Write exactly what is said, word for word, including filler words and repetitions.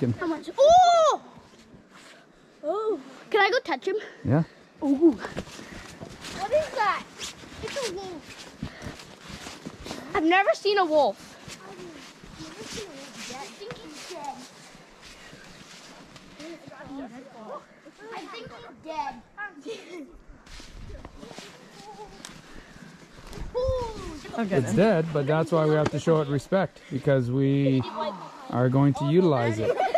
asking. How much? Oh! Oh. Can I go touch him? Yeah. Oh. What is that? It's a wolf. I've never seen a wolf. I've never seen a wolf yet. I think he's dead. I think he's dead. Okay, It's dead, but that's why we have to show it respect, because we are going to utilize it.